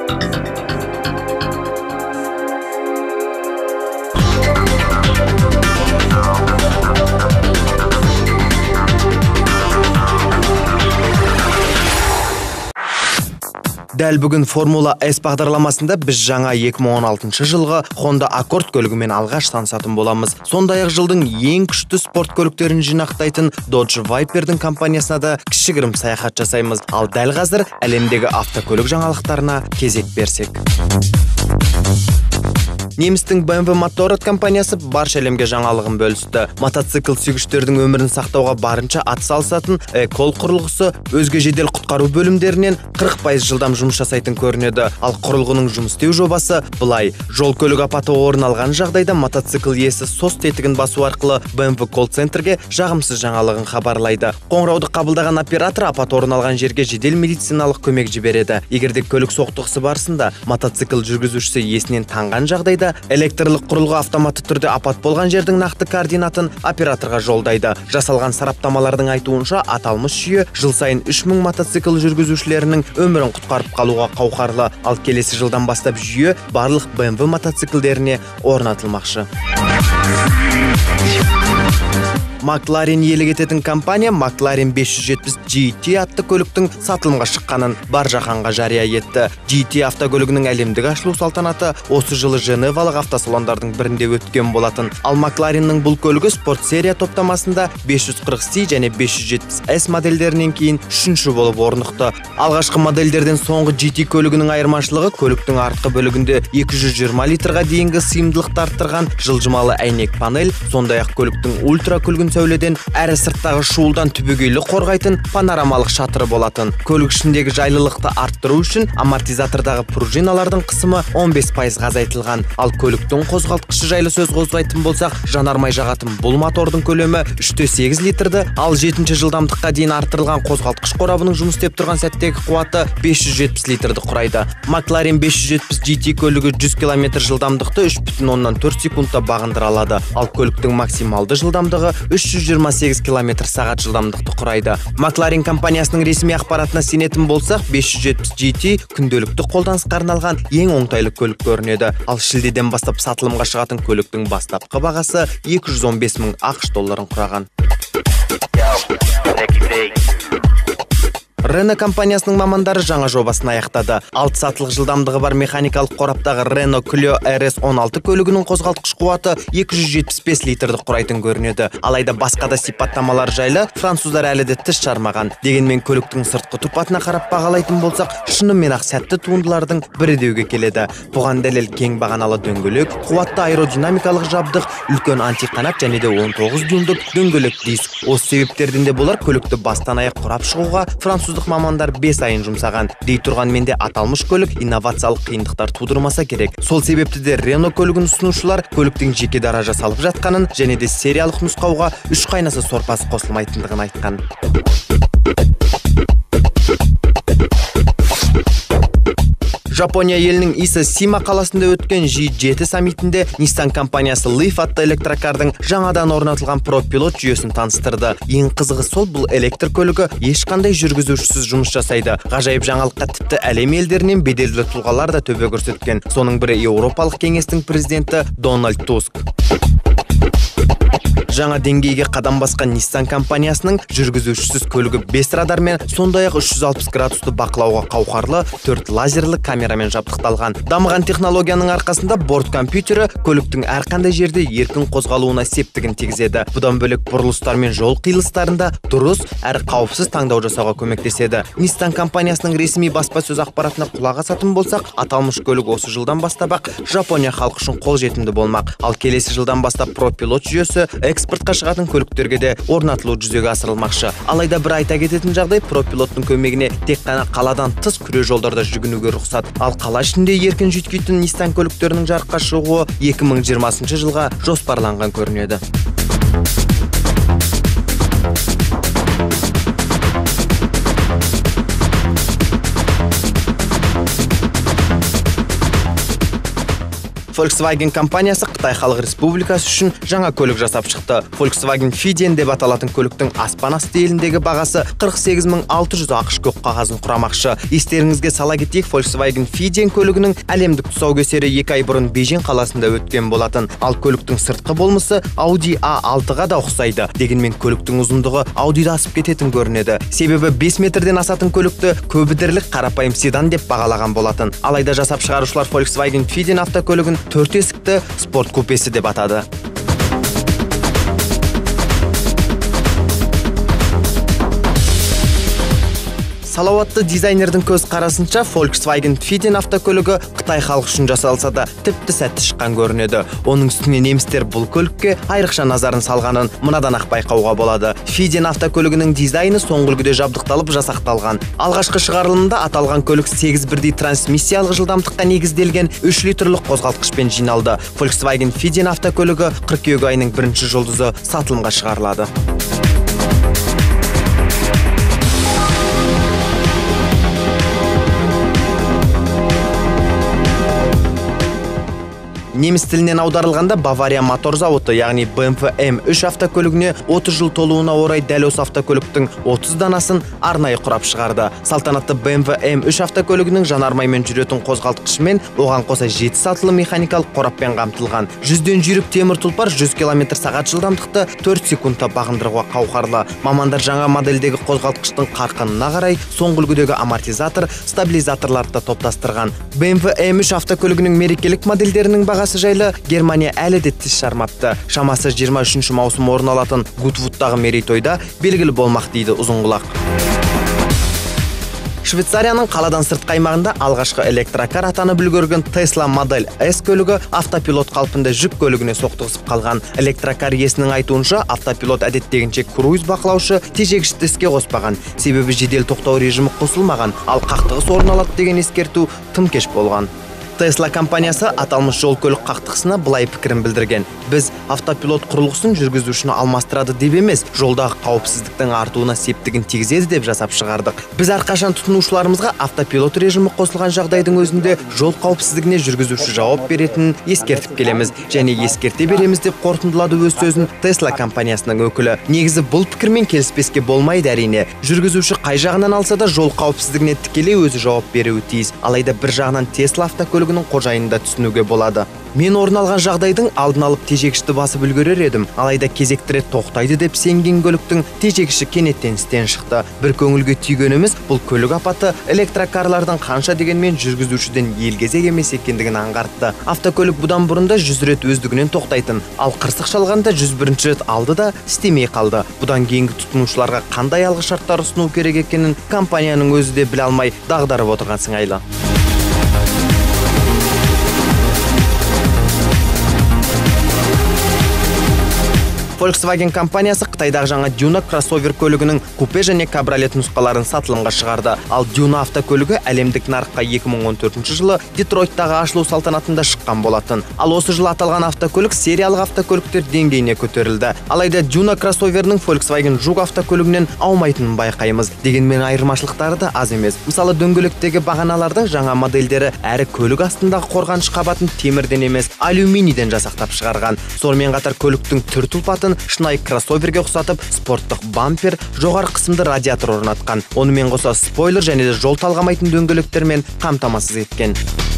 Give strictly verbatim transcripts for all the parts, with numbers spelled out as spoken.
Дәл бүгін Формула S бағдарламасында біз жаңа екі мың он алтыншы жылғы Honda Accord көлігімен алғаш танысатын боламыз. Сондай-ақ жылдың ең күшті спорт көліктерін жинақтайтын Dodge Viper'дің компаниясына да кішігірім саяхат жасаймыз. Ал дәл қазір әлемдегі автокөлік жаңалықтарына кезек берсек. Немістің бэ эм вэ Motorrad компаниясы барша әлемге жаңалығын бөлісті. Мотоцикл сүйгіштердің өмірін сақтауға барынша атсалысатын E-Call құрылғысы өзге жедел құтқару бөлімдерінен қырық пайыз жылдам жұмыс жасайтын көрінеді. Ал құрылғының жұмыс істеу жобасы былай: жол көлік апаты орын алған жағдайда мотоцикл иесі сос тетігін басу арқылы бэ эм вэ колл-центрге жағымсыз жаңалығын хабарлайды. Қоңырауды қабылдаған оператор апат орын алған жерге жедел медициналық көмек жібереді. Егерде көлік соқтығысы барысында мотоцикл жүргізушісі есінен танған жағдайда электрлік құрылғы автоматты түрде апат болған жердің нақты координатын операторға жолдайды. Жасалған сараптамалардың айтуынша аталмыш жүйе жыл сайын үш мың мотоцикл жүргізушілерінің өмірін құтқарып қалуға қауқарлы. Ал келесі жылдан бастап жүйе барлық бэ эм вэ мотоциклдеріне орнатылмақшы. McLaren иелік ететін компания McLaren бес жүз жетпіс джи ти атты көліктің сатылымға шыққанын бар жаһанға жария етті. джи ти автокөлігінің әлемдік ашылу салтанаты осы жылы Женевалық автосалондардың бірінде өткен болатын. Ал McLarenның бұл көлігі спорт серия топтамасында бес жүз қырық си және бес жүз жетпіс эс модельдерінен кейін үшінші болып орнықты. Алғашқы модельдерден соңғы джи ти көлігінің айырмашылығы көліктің артқы бөлігінде екі жүз жиырма литрға дейінгі сыйымдылықты арттырған жылжымалы әйнек панель, сондай-ақ көліктің ультра күлгін сәуледен әрі сырттағы шуылдан түбегейлі қорғайтын панорамалық шатыры болатын. Көлік ішіндегі жайлылықты арттыру үшін амортизатордағы пружиналардың қысымы он бес пайызға азайтылған. Ал көліктің қозғалтқышы жайлы сөз қозғайтын болсақ, жанармай жағатын бұл мотордың көлемі үш те сегіз литрді, ал жетінші жылдамдыққа дейін арттырылған қозғалтқыш қорабының жұмыс істеп тұрған сәттегі қуаты бес жүз жетпіс литрді құрайды. McLaren бес жүз жетпіс джи ти көлігі жүз километр жылдамдықты үш бүтін оннан төрт секундта бағындыра алады. Ал көліктің максималды жылдамдығы үш жүз жиырма сегіз километр сағат жылдамдықты құрайды. McLaren компаниясының ресми ақпаратына сенетін болсақ, бес жүз жетпіс джи ти күнделікті қолданысқа арналған ең оңтайлы көлік көрінеді. Ал шілдеден бастап сатылымға шығатын көліктің бастапқы бағасы екі жүз он бес мың ақш долларын құраған. Renault компаниясының мамандары жаңа жобасын аяқтады. алты сатылық жылдамдығы бар механикалық қораптағы Renault Clio эр эс он алты көлігінің қозғалтқыш қуаты екі жүз жетпіс бес литрді құрайтын көрінеді. Алайда басқа да сипаттамалар жайлы француздар әлі де тіс жармаған. Дегенмен көліктің сыртқы тұрпатына қарап бағалайтын болсақ, шынымен ақ сәтті туындылардың бірі деуге келеді. Бұған дәлел кең бағаналы дөңгелек, қуатты аэродинамикалық жабдық, үлкен антиқанат және де он тоғыз дюймдік дөңгелек диск. Осы себептерден де болар көлікті бастан аяқ құрап шығуға француздық мамандар бес айын жұмсаған. Дей тұрғанмен де аталмыш көлік инновациялық қиындықтар тудырмаса керек. Сол себепті де Renault көлігін ұсынушылар көліктің жеке дара жасалып жатқанын және де сериялық нұсқауға үш қайнаса сорпасы қосылмайтындығын айтқан. Жапония елінің Исасима қаласында өткен джи жеті саммитінде Nissan компаниясы Leaf атты электрокардың жаңадан орнатылған пропилот жүйесін таныстырды. Ең қызығы сол, бұл электр көлігі ешқандай жүргізушісіз жұмыс жасайды. Ғажайып жаңалыққа тіпті әлем елдерінен беделді тұлғалар да төбе көрсеткен. Соның бірі Еуропалық кеңестің президенті Дональд Туск. Жаңа деңгейге қадам басқан Nissan компаниясының жүргізушісіз көлігі бес радармен, сондай-ақ үш жүз алпыс градусты бақылауға қауқарлы төрт лазерлі камерамен жабдықталған. Дамыған технологияның арқасында борт компьютері көліктің әрқандай жерде еркін қозғалуына септігін тигізеді. Бұдан бөлек бұрылыстар мен жол қиылыстарында дұрыс әрі қауіпсіз таңдау жасауға көмектеседі. Nissan компаниясының ресми баспасөз ақпаратына құлақ асатын болсақ, аталмыш көлік осы жылдан бастап ақ Жапония халқы үшін қолжетімді болмақ. Ал келесі жылдан бастап пропилот жүйесі экспортқа шығатын көліктерге де орнатылу жүзеге асырылмақшы. Алайда бір айта кететін жағдай, пропилоттың көмегіне тек қана қаладан тыс күре жолдарда жүгінуге рұқсат. Ал қала ішінде еркін жүйткитін Nissan көліктерінің жарыққа шығуы екі мың жиырмасыншы жылға жоспарланған көрінеді. Volkswagen компаниясы Қытай Халық Республикасы үшін жаңа көлік жасап шықты. Volkswagen Fidian деп аталатын көліктің аспан асты еліндегі бағасы қырық сегіз мың алты жүз ақш көк қағазын құрамақшы. Естеріңізге сала кетейік, Volkswagen Fidian көлігінің әлемдік тұсаукесері екі ай бұрын Бейжің қаласында өткен болатын. Ал көліктің сыртқы болмысы Audi а алтыға да ұқсайды. Дегенмен көліктің ұзындығы Audi'да асып кететін көрінеді. Себебі бес метрден асатын көлікті көбідірлік қарапайым седан деп бағалаған болатын. Алайда жасап шығарушылар Volkswagen Fidian автокөлігін төрт есікті спорт купесі деп атады. Салауатты дизайнердің көз қарасынша Volkswagen Fidian автокөлігі Қытай халық үшін жасалса да тіпті сәтті шыққан көрінеді. Оның үстіне немістер бұл көлікке айрықша назарын салғанын мынадан ақ байқауға болады. Fidian автокөлігінің дизайны соңғы үлгіде жабдықталып жасақталған. Алғашқы шығарылымда аталған көлік сегіз бірдей трансмиссиялық жылдамдыққа негізделген үш литрлік қозғалтқышпен жиналды. Volkswagen Fidian автокөлігі қыркүйек айының бірінші жұлдызы сатылымға шығарылады. Неміс тілінен аударылғанда Бавария мотор зауыты, яғни бэ эм вэ эм үш автокөлігіне отыз жыл толуына орай дәл осы автокөліктің отыз данасын арнайы құрап шығарды. Салтанатты бэ эм вэ эм үш автокөлігінің жанармаймен жүретін қозғалтқышымен оған қоса жеті сатылы механикалық қораппен қамтылған. Жүзден жүйрік темір тұлпар жүз километр сағат жылдамдықты төрт секундта бағындыруға қауқарлы. Мамандар жаңа модельдегі қозғалтқыштың қарқынына қарай соңғы үлгідегі амортизатор, стабилизаторларды топтастырған. бэ эм вэ эм үш автокөлігінің мерекелік модельдерінің бағасы жайлы Германия әлі де тіс жармапты. Шамасы жиырма үшінші маусым орын алатын Гутвудтағы мерейтойда белгілі болмақ дейді ұзынқұлақ. Швейцарияның қаладан сыртқы аймағында алғашқы электрокар атанып үлгерген Tesla Model S көлігі автопилот қалпында жүк көлігіне соқтығысып қалған. Электрокар иесінің айтуынша, автопилот әдеттегінше круиз бақылаушы тежегішті іске қоспаған. Себебі жедел тоқтау режимі қосылмаған, ал қақтығыс орын алады деген ескерту тым кеш болған. Tesla компаниясы аталмыш жол көлік қақтығысына былай пікірін білдірген. Біз автопилот құрылғысын жүргізушіні алмастырады деп емес, жолдағы қауіпсіздіктің артуына септігін тигізеді деп жасап шығардық. Біз әрқашан тұтынушыларымызға автопилот режимі қосылған жағдайдың өзінде жол қауіпсіздігіне жүргізуші жауап беретінін ескертіп келеміз және ескерте береміз деп қорытындылады өз сөзін Tesla компаниясының өкілі. Негізі бұл пікірмен келіспеске болмайды әрине. Жүргізуші қай жағынан алса да жол қауіпсіздігіне тікелей өзі жауап беруі тиіс. Алайда бір жағынан Tesla автокөлігі қожайында түсінуге болады. Мен орын алған жағдайдың алдын алып тежегішті басып үлгерер едім, алайда кезекті рет тоқтайды деп сенген көліктің тежегіші кенеттен істен шықты. Бір көңілге түйгеніміз бұл көлік апаты электрокарлардың қанша дегенмен жүргізушіден елгезек емес екендігін аңғартты. Автокөлік бұдан бұрында жүз рет өздігінен тоқтайтын, ал қырсық шалғанда жүз бірінші рет алды да істемей қалды. Бұдан кейінгі тұтынушыларға қандай алғы шарттар ұсыну керек екенін компанияның өзі де біле алмай дағдарып отырған сыңайлы. Volkswagen компаниясы Қытайдағы жаңа Duna кроссовер көлігінің купе және кабриолет нұсқаларын сатылымға шығарды. Ал Duna автокөлігі әлемдік нарыққа екі мың он төртінші жылы Детройттағы ашылу салтанатында шыққан болатын. Ал осы жылы аталған автокөлік сериялық автокөліктер деңгейіне көтерілді. Алайда Duna кроссоверінің Volkswagen Жук автокөлігінен аумайтынын байқаймыз. Дегенмен айырмашылықтары да аз емес. Мысалы, дөңгелектегі бағаналардың жаңа модельдері әрі көлік астындағы қорғаныш қабатын темірден емес, алюминийден жасақтап шығарған. Сонымен қатар көліктің түр тұлпатын шынайы кроссоверге ұқсатып, спорттық бампер, жоғары қысымды радиатор орнатқан. Онымен қоса спойлер және де жол талғамайтын дөңгелектермен қамтамасыз еткен.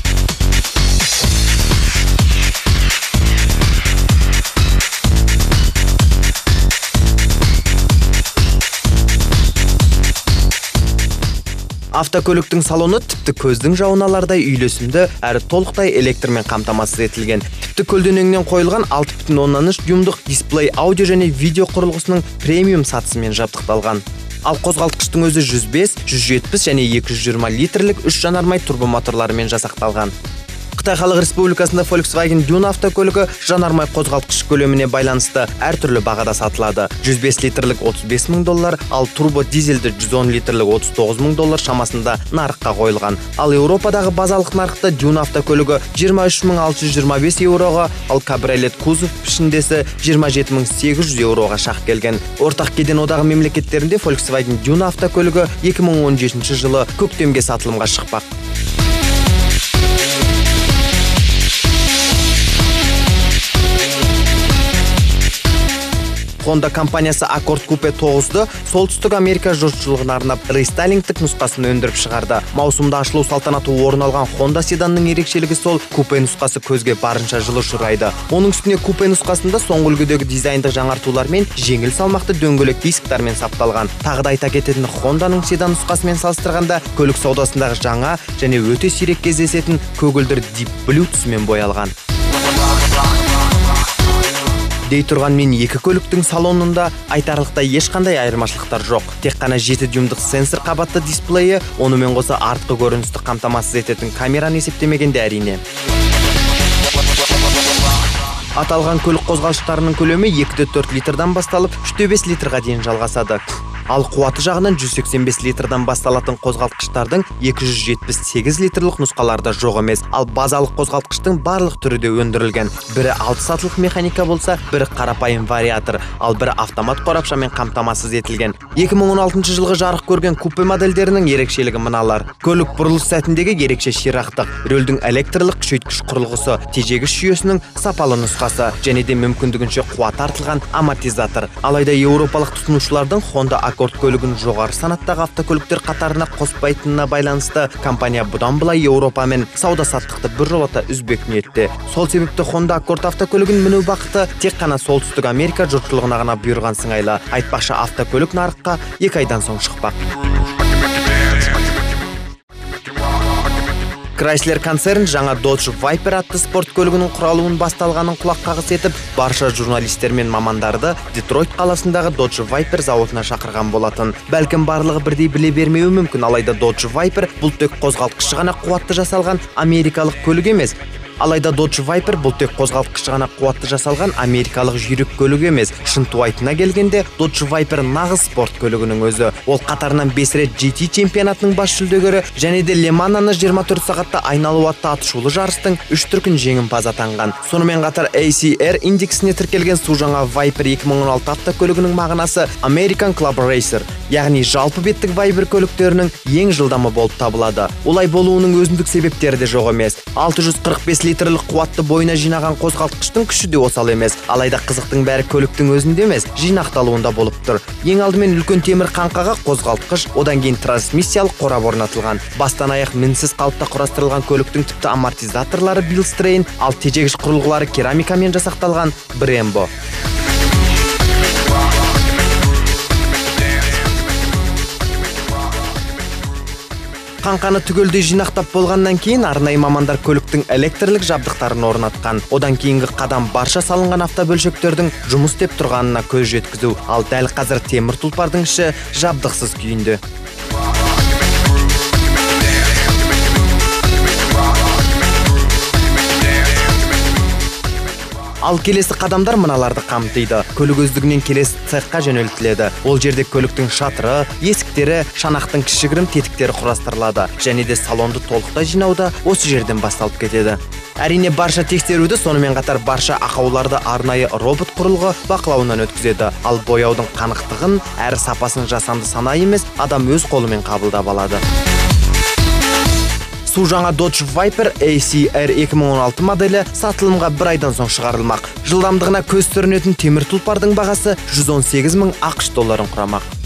Автокөліктің салоны тіпті көздің жауын алардай үйлесімді әрі толықтай электрмен қамтамасыз етілген. Тіпті көлденеңнен қойылған алты бүтін оннан үш дюймдық дисплей аудио және видео құрылғысының премиум сатысымен жабдықталған. Ал қозғалтқыштың өзі жүз бес, жүз жетпіс және екі жүз жиырма литрлік үш жанармай турбомоторларымен жасақталған. Қытай Халық Республикасында Volkswagen Duna автокөлігі жанармай қозғалтқыш көлеміне байланысты әртүрлі бағада сатылады. жүз бес литрлік отыз бес мың доллар, ал турбо дизельді жүз он литрлік отыз тоғыз мың доллар шамасында нарыққа қойылған. Ал Еуропадағы базалық нарықта Duna автокөлігі жиырма үш мың алты жүз жиырма бес еуроға, ал кабриолет кузов пішіндесі жиырма жеті мың сегіз жүз еуроға шақ келген. Ортақ кеден одағы мемлекеттерінде Volkswagen Duna автокөлігі екі мың он жетінші жылы көктемге сатылымға шықпақ. Honda компаниясы Accord Coupe тогузду Солтүстүк Америка жұртшылығына арнап рестайлингтік нұсқасын өндіріп шығарды. Маусымда ашылу салтанаты орын алған Honda седанның ерекшелігі сол, купе нұсқасы көзге барынша жылы ұшырайды. Оның үстіне купе нұсқасында соңғы үлгідегі дизайндық жаңартулар мен жеңіл салмақты дөңгелек дисктармен сапталған. Тағы да айта кететін, Hondaның седан нұсқасымен салыстырғанда көлік саудасындағы жаңа және өте сирек кездесетін көгілдір Deep Blue түсімен боялған. Дей тұрған мен екі көліктің салонында айтарлықтай ешқандай айырмашылықтар жоқ. Тек қана жеті дюймдық сенсор қабатты дисплейі, онымен қоса артқы көріністі қамтамасыз ететін камераны есептемегенде әрине. Аталған көлік қозғалыштарының көлемі екі де төрт литрдан басталып, үш те бес литрға дейін жалғасады. Ал қуаты жағынан жүз сексен бес литрдан басталатын қозғалтқыштардың екі жүз жетпіс сегіз литрлік нұсқаларда жоқ емес. Ал базалық қозғалтқыштың барлық түрі де өндірілген. Бірі алты сатылық механика болса, бірі қарапайым вариатор, ал бірі автомат қорапшамен қамтамасыз етілген. екі мың он алтыншы жылғы жарық көрген купе модельдерінің ерекшелігі мыналар. Көлік бұрылыс сәтіндегі ерекше ширақтық, рөлдің электрлік күшейткіш құрылғысы, тежегіш жүйесінің сапалы нұсқасы және де мүмкіндігінше қуат артылған амортизатор. Алайда еуропалық тұтынушылардың Honda Accord көлігін жоғары санаттағы автокөліктер қатарына қоспайтынына байланысты компания бұдан былай Еуропамен сауда-саттықты біржолата үзбек ниетте. Сол себепті Honda Accord автокөлігін міну бақыты тек қана Солтүстік Америка жұртшылығына ғана бұйырған сыңайлы. Айтпақшы, автокөлік нарыққа екі айдан соң шықпақ. Chrysler концерн жаңа Dodge Viper атты спорт көлігінің құралуын басталғанын құлақ қағыс етіп, барша журналистер мен мамандарды Детройт қаласындағы Dodge Viper зауытына шақырған болатын. Бәлкім барлығы бірдей біле бермеуі мүмкін, алайда Dodge Viper бұл тек қозғалтқышы ғана қуатты жасалған америкалық көлік емес. Алайда Dodge Viper бұл тек қозғалтқышы ғана қуатты жасалған америкалық жүйрік көлік емес. Шынтуайтына келгенде Dodge Viper нағыз спорт көлігінің өзі. Ол қатарынан бес рет джи ти чемпионатының бас жүлдегері және де Le Mans жиырма төрт сағатта айналу атты атышулы жарыстың үш дүркін жеңімпазы атанған. Сонымен қатар эй си ар индексіне тіркелген су жаңа Viper екі мың он алты автокөлігінің мағынасы American Club Racer, яғни жалпы беттік Viper көліктерінің ең жылдамы болып табылады. Олай болуының өзіндік себептері де жоқ емес. алты жүз қырық бес литрлік қуатты бойына жинаған қозғалтқыштың күші де осал емес. Алайда қызықтың бәрі көліктің өзінде емес, жинақталуында болып тұр. Ең алдымен үлкен темір қаңқаға қозғалтқыш, одан кейін трансмиссиялық қорап орнатылған. Бастан аяқ мінсіз қалыпта құрастырылған көліктің тіпті амортизаторлары Bilstein, ал тежегіш құрылғылары керамикамен жасақталған Brembo. Қаңқаны түгелдей жинақтап болғаннан кейін арнайы мамандар көліктің электрлік жабдықтарын орнатқан. Одан кейінгі қадам барша салынған автобөлшектердің жұмыс істеп тұрғанына көз жеткізу. Ал дәл қазір темір тұлпардың іші жабдықсыз күйінде. Ал келесі қадамдар мыналарды қамтиды. Көлік өздігінен келесі цехқа жөнелтіледі. Ол жерде көліктің шатыры, есіктері, шанақтың кішігірім тетіктері құрастырылады. Және де салонды толықтай жинауда осы жерден басталып кетеді. Әрине барша тексеруді, сонымен қатар барша ақауларды арнайы робот құрылғы бақылауынан өткізеді. Ал бояудың қанықтығын әрі сапасын жасанды сана емес, адам өз қолымен қабылдап алады. Су жаңа Dodge Viper эй си ар екі мың он алты моделі сатылымға бір айдан соң шығарылмақ. Жылдамдығына көз сүрінетін темір тұлпардың бағасы жүз он сегіз мың ақш долларын құрамақ.